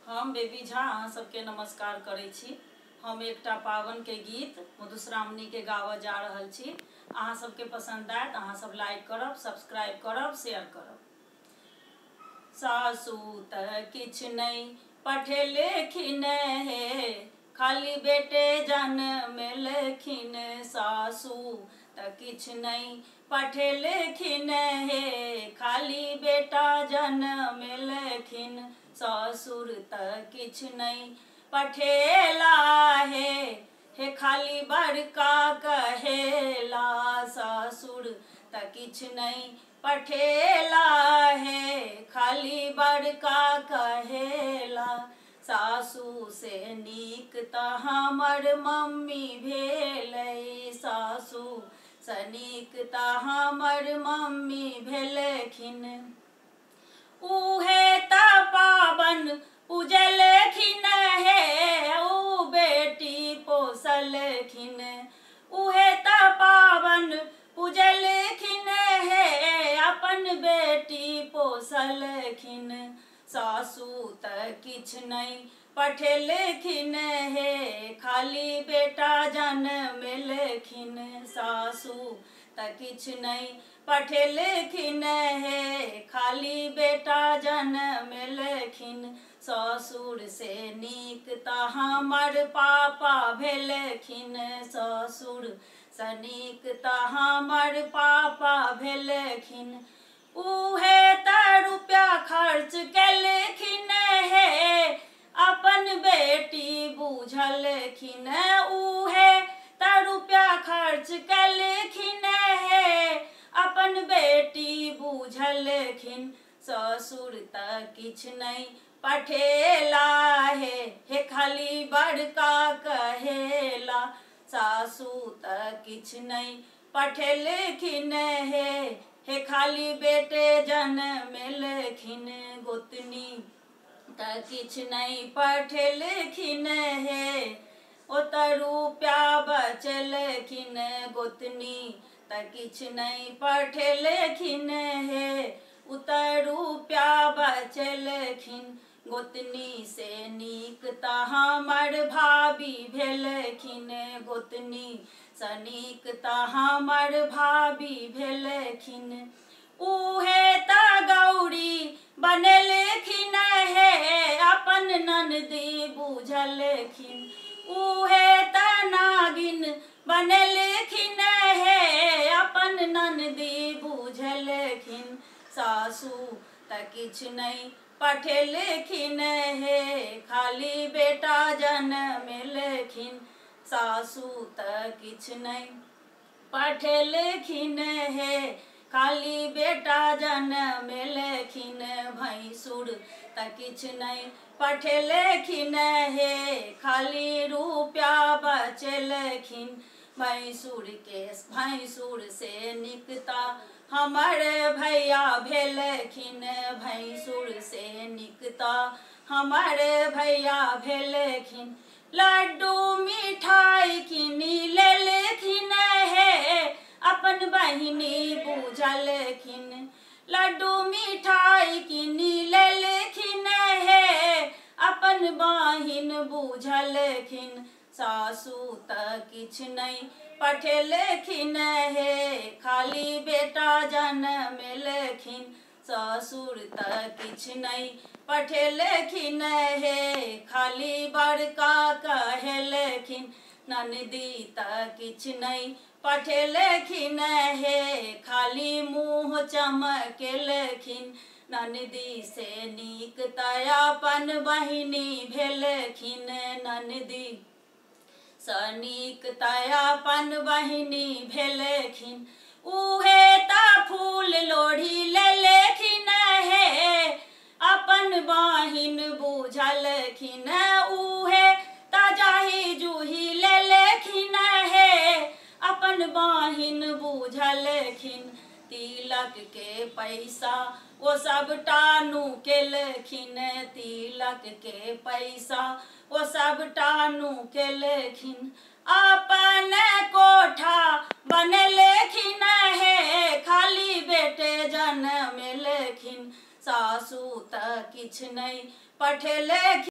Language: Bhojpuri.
हम बेबी झा अहाँ सबके नमस्कार करै छी। हम एकटा पावन के गीत मधुश्रावणी के गावऽ जा रहल छी। अहाँ सबके पसंद आयत, अहाँ सब लाइक करब, सब्सक्राइब करब, शेयर करब। सासू त किछ नहीं पठेलखिन हे, खाली बेटे जनमेलखिन। सासू त किछ नहीं पठेलखिन हे, खाली बेटा जनमेलखिन। ससुर त किछ नहीं पठेला हे खाली बड़का कहेला। ससुर त किछ नहीं पठेला हे, खाली बड़का कहेला। सासू से नीक त हमर मम्मी भेलै, सासू से नीक त हमर मम्मी भेलखिन। उहे त पावन पूजलखिन हे, ऊ बेटी पोसलखिन। उहे त पावन पूजलखिन हे, अपन बेटी पोसलखिन। सासू त किछ नहीं पठेलखिन हे, खाली बेटा जनमेलखिन। सासू त किछ नहीं पठेलखिन हे, खाली बेटा जनमेलखिन। ससुर से नीक त हमर पापा भेलखिन, ससुर से नीक त हमर पापा भेलखिन। उहे त रुपया खर्च केलखिन हे, अपन बेटी बुझलखिन। उहे त रुपया खर्च केलखिन हे, अपन बेटी बुझलखिन। ससुर त किछ नहीं पठेला हे खाली बड़का कहेला। सासू त किछ नहीं पठेलखिन हे खाली बेटे जनमेलखिन। गोतनी त किछ नहीं पठेलखिन हे, ओ त रुपया बचलखिन। गोतनी त किछ नहीं पठेलखिन हे, उ त रुपया बचलखिन। गोतनी से नीक त हमर भाभी भेलखिन, गोतनी से नीक त हमर भाभी भेलखिन। उहे त गौरी बनेलखिन हे, अपन ननदी बुझलखिन। उहे त नागिन बनेलखिन हे, अपन ननदी बुझलखिन। सासू त किछ नहीं पठेलखिन हे, खाली बेटा जनमेलखिन। सासू त किछ नहीं पठेलखिन हे, खाली बेटा जनमेलखिन। भैंसुर त किछ नहीं पठेलखिन हे, खाली रुपया बचलखिन। भैंसुर से नीक त हमर भैया भेलखिन, भैंसुर से नीक त हमर भैया भेलखिन। लड्डू मिठाई किनी लेलखिन हे, अपन बहिनी बुझलखिन। लड्डू मिठाई किनी लेलखिन हे, अपन बहिन बुझलखिन। सासू त किछ नहीं पठेलखिन हे, खाली बेटा जनमेलखिन। ससुर त किछ नहीं पठेलखिन हे, खाली बड़का कहेलखिन। ननदी त किछ नहीं पठेलखिन हे, खाली मुँह चमकेलखिन। ननदी से नीक त अपन बहिनी भेलखिन, ननदी से नीक त अपन बहिनी भेलखिन। उहे त फूल लोढ़ी लेलखिन हे, अपन बहिन बुझलखिन। उहे त जाही जूही लेलखिन हे, अपन बहिन बुझलखिन। तिलक के पैसा वो सबटा नुकेलखिन, तिलक के पैसा वो सबटा नुकेलखिन। अपन कोठा बनलखिन हे, खाली बेटे जनमेलखिन। सासू त किछ नहीं पठेलखिन।